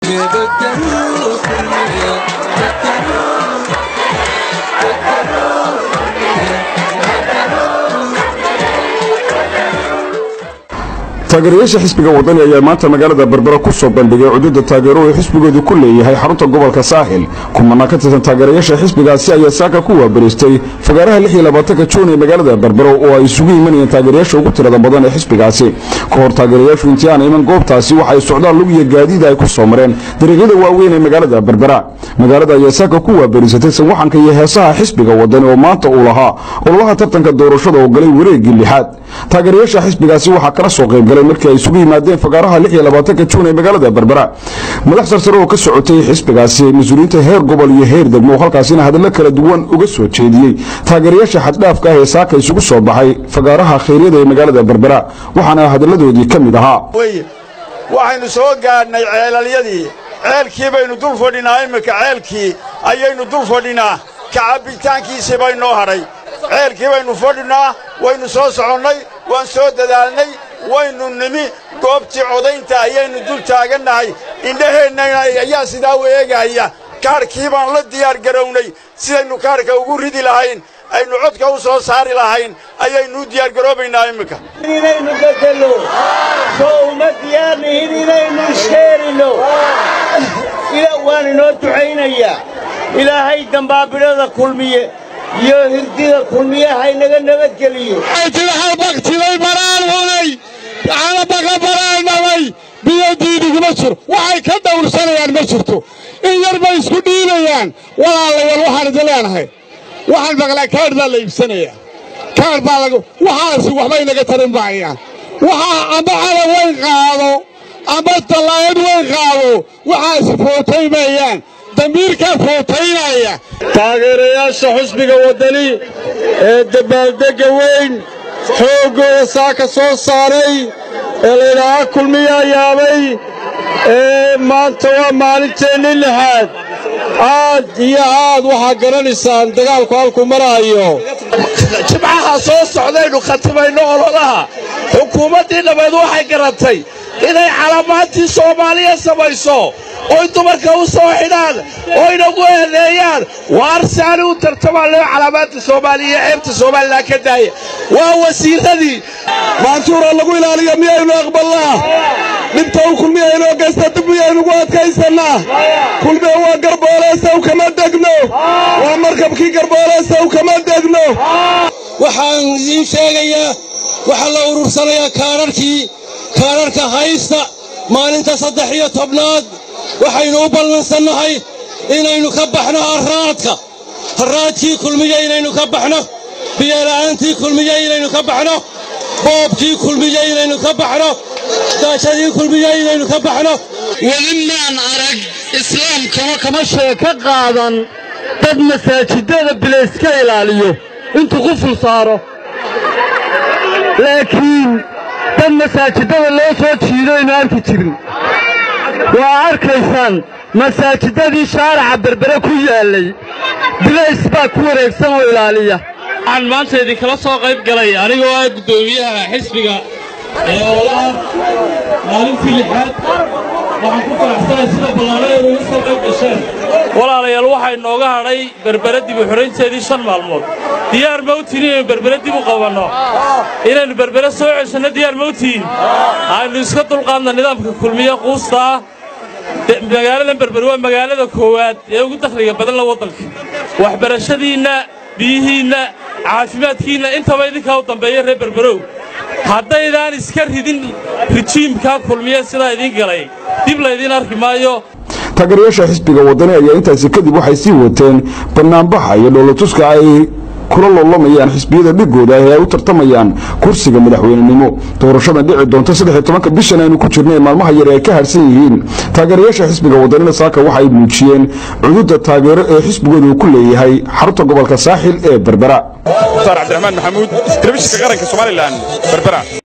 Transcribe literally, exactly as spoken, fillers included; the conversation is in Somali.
taageerayaasha xisbiga wadani ayaa maanta magaalada Berbera ku soo bandhigay cudurda taageero ee xisbigoodu ku leeyahay xarunta gobolka saaxil kumana ka tirsan taageerayaasha xisbigaasi ayaa saaka ku waabaristay fagaaraha lix iyo labaatanka Juun ee magaalada Berbera oo ay isugu yimaanayeen taageerayaasha ugu tirada badan ee xisbigaasi ka hor taageerayaashu intii aan iman goobtaasi waxay socdaan lug iyo gaadiid ay ku soo mareen dariiqyada waaweyn ee magaalada Berbera magaalada ayaa saaka ku waabarisatay sawaxanka iyo heesaha xisbiga wadani oo maanta uu lahaa ololaha tartanka doorashada oo galay wareegii lixaad taageerayaasha xisbigaasi waxa kala soo qayb galay markii ay isugu yimaadeen fagaaraha lix iyo labaatanka Juun ee magaalada Berbera madax sarsare oo ka socotay xisbigaasi mas'uuliyiinta heer gobol iyo heer degmo halkaasina hadallo kala duwan uga soo jeediyay taageerayaasha xad dhaafka ah ee saaka isugu soo baxay fagaaraha khayriyeed ee magaalada Berbera waxaana hadalladoodii kamid ahaa waxaynu soo gaadhnay ceelalyadii ceelkii baynu dul fadhinaa imika ceelkii ayaynu dul fadhinaa kacabitaankiisii bay noo hadhay ceelkii baynu fadhinaa waynu soo soconnay waan soo dadaalnay waynu nimi goobtii codaynta ayaynu dul taagannahay indhaheenna ayaa sidaa u eegaya kaarkii baan la diyaar garownay sidaynu kaarka ugu ridi lahayn aynu codka u soo saari lahayn ayaynu diyaar garoobaynaa imika inaynu bedelo soo uma diyaarnihin inaynu isheerino ila waan inoo ducaynayaa ilaahay dambaabidhada kulmiye iyo hirdida kulmiye haynaga nabadgeliyo aytilaha baqtilay maraan hulay ana baqa baraan nabay biyadiidigu ma jiro waxay ka dhowrsanayaan ma jirto in yar bay isku dhiilayaan walaalayaal waxaan idin leenahay waxaan maqlaa kaar baa la iibsanayaa kaar baa lagu waxaasi waxbay naga tarin baayaan waxaa amba cala way qaado amba talaayad way qaado waxaasi footaymayaan damiirka footaynaya taageerayaasha xisbiga wadani ee dabaaldega weyn xoogooda saaka soo saaray ee leedaha kulmiya yaabay ee maanta waa maalinteennii lixaad aad iyo aad waxaa garanaysaan dagaalku halku maraayo jimcaha soo socdaynu khatimayno ololaha xukuumaddii dhammeed waxay garatay inay calaamaadtii soomaaliya samayso oy dumarka u soo xidhaan oo inagu eedeeyaan waa arsaani u tartamaan loo calaamaadda soomaaliya iyo ceebta soomaalilaa ka daaya waa wasiiradii maantuura lagu ilaaliyo miyaynu aqbalnaa dhibta u kulmiyaynoo geysta dib miyaynugu adkaysannaa kulmiya waa garboolaysaw kama degno waa markabkii garboolaysaw kama degno waxaan idiin sheegayaa waxaa la urursanayaa kaararkii kaararka haysta maalinta saddex iyo tobnaad waxaynu u ballansannahay inaynu ka baxno harraadka harraadkii kulmiye inaynu ka baxno biyola'aantii kulmiye inaynu ka baxno boobkii kulmiye inaynu ka baxno daajadii kulmiye inaynu ka baxno weli maan arag islaamkama kama sheeka qaadan dad masaajidada bilayska ilaaliyo intuu quful saaro laakiin dad masaajidada loo soo jiido aynu arki jirin waa arkaysaan masaajidadii shaaraca Berbera ku yaallay bilays baa ku wareegsan oo ilaaliya waxaan maanta idinkala soo qayb galay anigoo ah guddoomiyaha xisbiga ee ololaha maalintii lixaad waxaan ku faraxsanahay sida ballaaran uga soo qayb gasheen walaalayaal waxay nooga hadhay Berbera dib u xiraynteedii shan maalmood diyaar ma u tihiin inaynu Berbera dib u qabanno inaynu Berbera soo ceshanno diyaar ma u tihiin aynu iska dulqaadno nidaamka kulmiye quusta magaalada Berbera waa magaalada koowaad ee ugu dakhliga badan la waddanka waxbarashadiina biyihiina caafimaadkiina intaba idinka u dambeeya reer Berberow haddaydaan iska ridin rijiimka kulmiye sidaa idin galay dib la idin arki maayo taageerayaasha xisbiga wadani ayaa intaasi kadib waxay sii wateen banaanbaxa iyo dhoolatuska ay kula lolamayaan xisbiyada dhigooda ee ay u tartamayaan kursiga madaxweynenimo doorashada dhici doonta saddex iyo tobanka bishan aynu ku jirnay maalmaha yar ee ka harsan yihiin taageerayaasha xisbiga wadani saaka waxay muujiyeen cudurda taageero ee xisbigoodu ku leeyahay xarunta gobolka saaxil ee Berbera Cabdiraxmaan Maxamuud telefishinka qaranka Soomaaliland Berbera.